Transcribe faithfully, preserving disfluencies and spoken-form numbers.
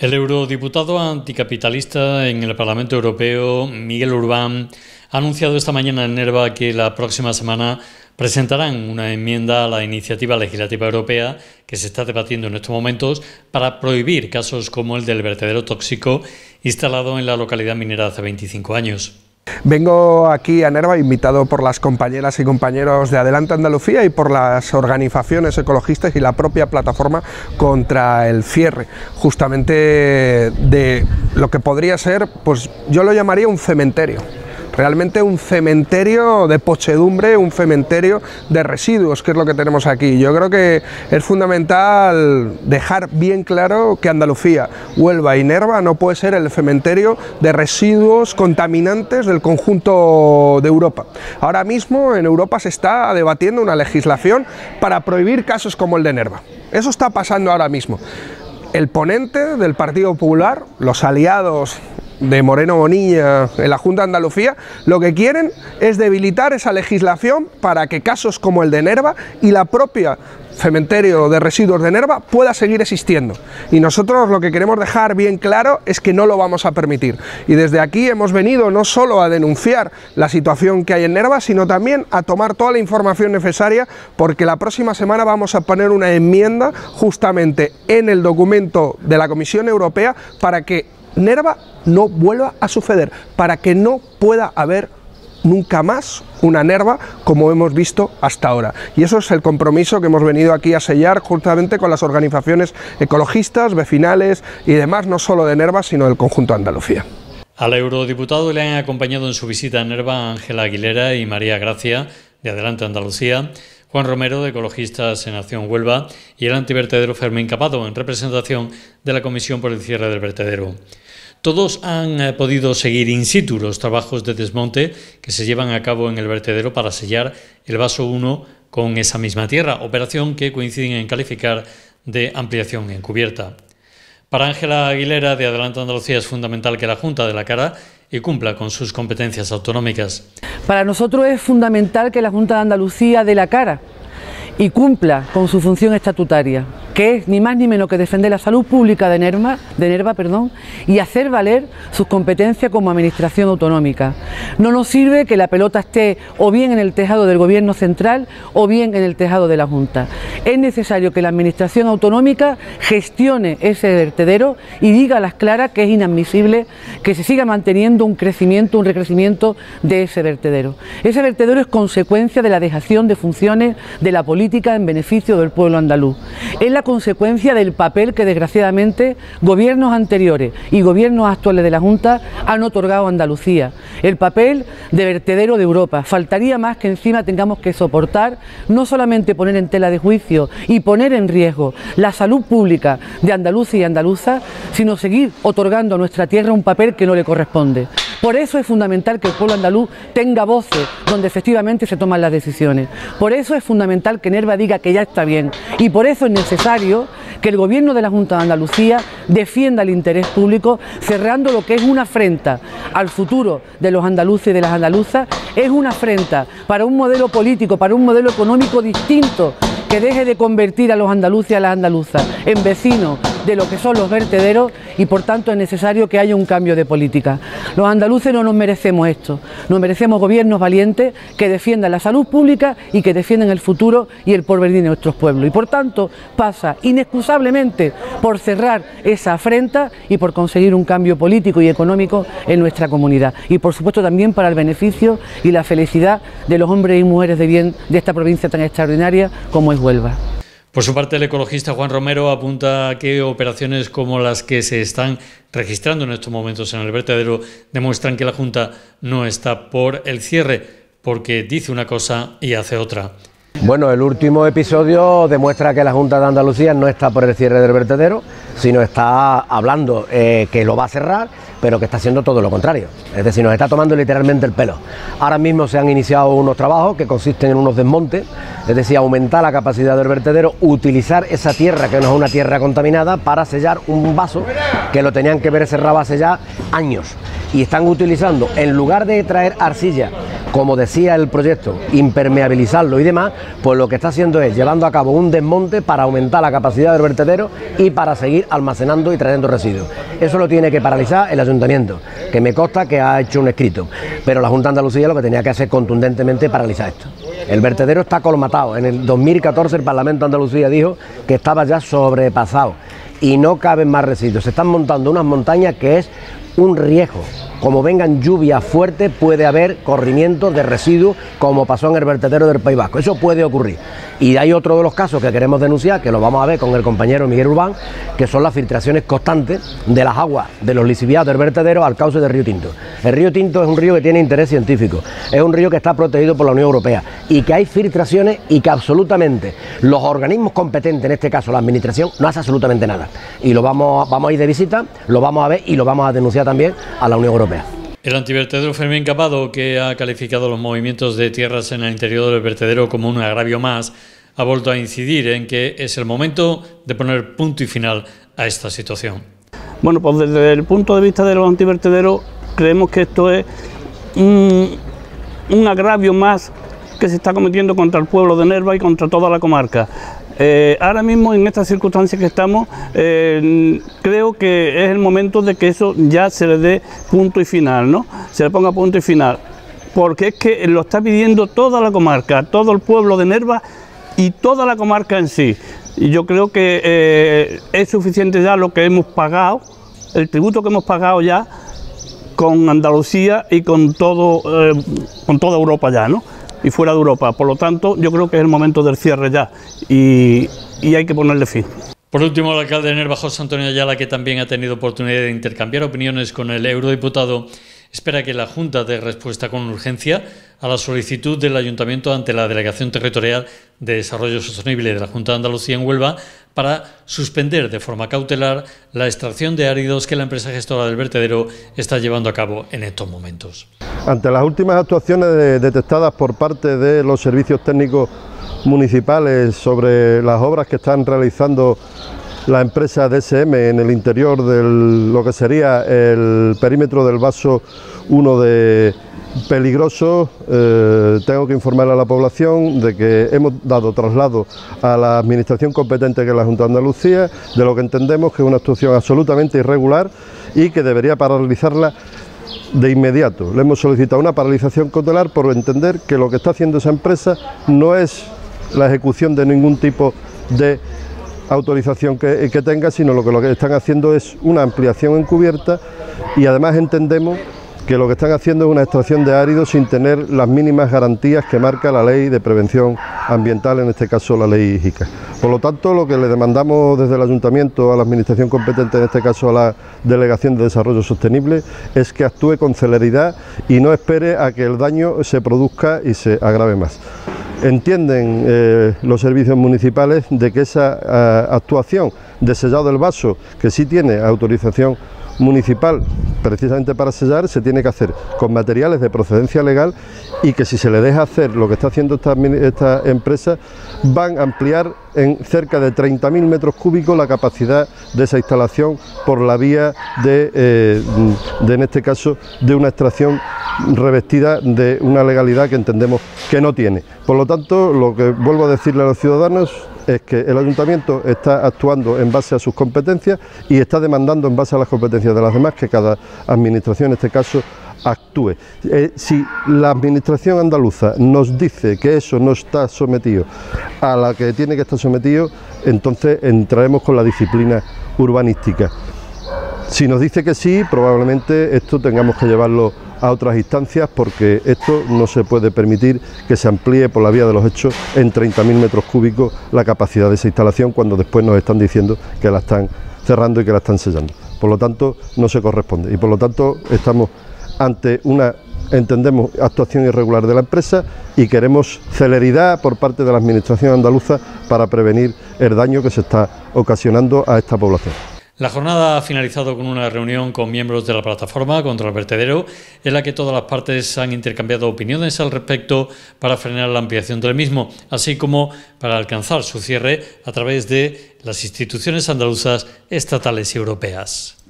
El eurodiputado anticapitalista en el Parlamento Europeo, Miguel Urbán, ha anunciado esta mañana en Nerva que la próxima semana presentarán una enmienda a la iniciativa legislativa europea que se está debatiendo en estos momentos para prohibir casos como el del vertedero tóxico instalado en la localidad minera hace veinticinco años. Vengo aquí a Nerva invitado por las compañeras y compañeros de Adelante Andalucía y por las organizaciones ecologistas y la propia plataforma contra el cierre, justamente de lo que podría ser, pues yo lo llamaría un cementerio. Realmente un cementerio de podredumbre, un cementerio de residuos, que es lo que tenemos aquí. Yo creo que es fundamental dejar bien claro que Andalucía, Huelva y Nerva no puede ser el cementerio de residuos contaminantes del conjunto de Europa. Ahora mismo en Europa se está debatiendo una legislación para prohibir casos como el de Nerva. Eso está pasando ahora mismo. El ponente del Partido Popular, los aliados de Moreno Bonilla en la Junta de Andalucía, lo que quieren es debilitar esa legislación para que casos como el de Nerva y la propia cementerio de residuos de Nerva pueda seguir existiendo. Y nosotros lo que queremos dejar bien claro es que no lo vamos a permitir. Y desde aquí hemos venido no solo a denunciar la situación que hay en Nerva, sino también a tomar toda la información necesaria, porque la próxima semana vamos a poner una enmienda justamente en el documento de la Comisión Europea para que Nerva no vuelva a suceder, para que no pueda haber nunca más una Nerva como hemos visto hasta ahora. Y eso es el compromiso que hemos venido aquí a sellar justamente con las organizaciones ecologistas, vecinales y demás, no solo de Nerva, sino del conjunto de Andalucía. Al eurodiputado le han acompañado en su visita a Nerva Ángela Aguilera y María Gracia, de Adelante Andalucía, Juan Romero, de Ecologistas en Acción Huelva, y el antivertedero Fermín Capado, en representación de la Comisión por el Cierre del Vertedero. Todos han eh, podido seguir in situ los trabajos de desmonte que se llevan a cabo en el vertedero para sellar el vaso uno con esa misma tierra, operación que coinciden en calificar de ampliación encubierta. Para Ángela Aguilera, de Adelante Andalucía, es fundamental que la Junta de la Cara y cumpla con sus competencias autonómicas. Para nosotros es fundamental que la Junta de Andalucía dé la cara y cumpla con su función estatutaria, que es ni más ni menos que defender la salud pública de Nerva, de Nerva perdón, y hacer valer sus competencias como administración autonómica. No nos sirve que la pelota esté o bien en el tejado del Gobierno central o bien en el tejado de la Junta. Es necesario que la administración autonómica gestione ese vertedero y diga a las claras que es inadmisible que se siga manteniendo un crecimiento, un recrecimiento de ese vertedero. Ese vertedero es consecuencia de la dejación de funciones de la política en beneficio del pueblo andaluz. Es la consecuencia del papel que desgraciadamente gobiernos anteriores y gobiernos actuales de la Junta han otorgado a Andalucía, el papel de vertedero de Europa. Faltaría más que encima tengamos que soportar no solamente poner en tela de juicio y poner en riesgo la salud pública de andaluces y andaluzas, sino seguir otorgando a nuestra tierra un papel que no le corresponde. Por eso es fundamental que el pueblo andaluz tenga voces donde efectivamente se toman las decisiones. Por eso es fundamental que Nerva diga que ya está bien. Y por eso es necesario que el Gobierno de la Junta de Andalucía defienda el interés público, cerrando lo que es una afrenta al futuro de los andaluces y de las andaluzas. Es una afrenta para un modelo político, para un modelo económico distinto, que deje de convertir a los andaluces y a las andaluzas en vecinos de lo que son los vertederos, y por tanto es necesario que haya un cambio de política. Los andaluces no nos merecemos esto, nos merecemos gobiernos valientes que defiendan la salud pública y que defiendan el futuro y el porvenir de nuestros pueblos, y por tanto pasa inexcusablemente por cerrar esa afrenta y por conseguir un cambio político y económico en nuestra comunidad, y por supuesto también para el beneficio y la felicidad de los hombres y mujeres de bien de esta provincia tan extraordinaria como es Huelva. Por su parte, el ecologista Juan Romero apunta a que operaciones como las que se están registrando en estos momentos en el vertedero demuestran que la Junta no está por el cierre, porque dice una cosa y hace otra. Bueno, el último episodio demuestra que la Junta de Andalucía no está por el cierre del vertedero, sino está hablando eh, que lo va a cerrar, pero que está haciendo todo lo contrario. Es decir, nos está tomando literalmente el pelo. Ahora mismo se han iniciado unos trabajos que consisten en unos desmontes, es decir, aumentar la capacidad del vertedero, utilizar esa tierra, que no es una tierra contaminada, para sellar un vaso que lo tenían que ver cerrado hace ya años. Y están utilizando, en lugar de traer arcilla como decía el proyecto, impermeabilizarlo y demás, pues lo que está haciendo es llevando a cabo un desmonte para aumentar la capacidad del vertedero y para seguir almacenando y trayendo residuos. Eso lo tiene que paralizar el ayuntamiento, que me consta que ha hecho un escrito, pero la Junta de Andalucía lo que tenía que hacer contundentemente es paralizar esto. El vertedero está colmatado. En el dos mil catorce el Parlamento de Andalucía dijo que estaba ya sobrepasado y no caben más residuos. Se están montando unas montañas que es un riesgo. Como vengan lluvias fuertes puede haber corrimientos de residuos como pasó en el vertedero del País Vasco. Eso puede ocurrir. Y hay otro de los casos que queremos denunciar, que lo vamos a ver con el compañero Miguel Urbán, que son las filtraciones constantes de las aguas de los lixiviados del vertedero al cauce del río Tinto. El río Tinto es un río que tiene interés científico, es un río que está protegido por la Unión Europea y que hay filtraciones y que absolutamente los organismos competentes, en este caso la administración, no hace absolutamente nada. Y lo vamos, vamos a ir de visita, lo vamos a ver y lo vamos a denunciar también a la Unión Europea. El antivertedero Fermín Capado, que ha calificado los movimientos de tierras en el interior del vertedero como un agravio más, ha vuelto a incidir en que es el momento de poner punto y final a esta situación. Bueno, pues desde el punto de vista de los antivertederos creemos que esto es un, un agravio más que se está cometiendo contra el pueblo de Nerva y contra toda la comarca. Eh, ahora mismo, en estas circunstancias que estamos, eh, creo que es el momento de que eso ya se le dé punto y final, ¿no? Se le ponga punto y final, porque es que lo está pidiendo toda la comarca, todo el pueblo de Nerva y toda la comarca en sí. Y yo creo que eh, es suficiente ya lo que hemos pagado, el tributo que hemos pagado ya con Andalucía y con todo, eh, con toda Europa ya, ¿no? Y fuera de Europa. Por lo tanto, yo creo que es el momento del cierre ya y, y hay que ponerle fin. Por último, el alcalde de Nerva, José Antonio Ayala, que también ha tenido oportunidad de intercambiar opiniones con el eurodiputado, espera que la Junta dé respuesta con urgencia a la solicitud del Ayuntamiento ante la Delegación Territorial de Desarrollo Sostenible de la Junta de Andalucía en Huelva para suspender de forma cautelar la extracción de áridos que la empresa gestora del vertedero está llevando a cabo en estos momentos. Ante las últimas actuaciones de, detectadas por parte de los servicios técnicos municipales sobre las obras que están realizando la empresa D S M en el interior de lo que sería el perímetro del vaso uno de peligroso, eh, tengo que informar a la población de que hemos dado traslado a la administración competente, que es la Junta de Andalucía, de lo que entendemos que es una actuación absolutamente irregular y que debería paralizarla de inmediato. Le hemos solicitado una paralización cautelar por entender que lo que está haciendo esa empresa no es la ejecución de ningún tipo de autorización que, que tenga, sino lo que, lo que están haciendo es una ampliación encubierta y además entendemos que lo que están haciendo es una extracción de áridos sin tener las mínimas garantías que marca la ley de prevención ambiental, en este caso la ley JICA. Por lo tanto, lo que le demandamos desde el Ayuntamiento a la Administración competente, en este caso a la Delegación de Desarrollo Sostenible, es que actúe con celeridad y no espere a que el daño se produzca y se agrave más. Entienden eh, los servicios municipales de que esa eh, actuación de sellado del vaso, que sí tiene autorización municipal precisamente para sellar, se tiene que hacer con materiales de procedencia legal y que si se le deja hacer lo que está haciendo esta, esta empresa, van a ampliar en cerca de treinta mil metros cúbicos la capacidad de esa instalación por la vía de, eh, de, en este caso, de una extracción revestida de una legalidad que entendemos que no tiene. Por lo tanto, lo que vuelvo a decirle a los ciudadanos es que el Ayuntamiento está actuando en base a sus competencias y está demandando en base a las competencias de las demás que cada administración, en este caso, actúe. Eh, si la Administración andaluza nos dice que eso no está sometido a la que tiene que estar sometido, entonces entraremos con la disciplina urbanística. Si nos dice que sí, probablemente esto tengamos que llevarlo a otras instancias, porque esto no se puede permitir que se amplíe por la vía de los hechos en treinta mil metros cúbicos la capacidad de esa instalación, cuando después nos están diciendo que la están cerrando y que la están sellando. Por lo tanto, no se corresponde y por lo tanto estamos ante una, entendemos, actuación irregular de la empresa y queremos celeridad por parte de la Administración andaluza para prevenir el daño que se está ocasionando a esta población. La jornada ha finalizado con una reunión con miembros de la plataforma contra el vertedero, en la que todas las partes han intercambiado opiniones al respecto para frenar la ampliación del mismo, así como para alcanzar su cierre a través de las instituciones andaluzas, estatales y europeas.